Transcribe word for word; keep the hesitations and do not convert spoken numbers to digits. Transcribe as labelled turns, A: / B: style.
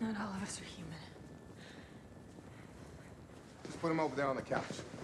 A: Not all of us are human.
B: Just put him over there on the couch.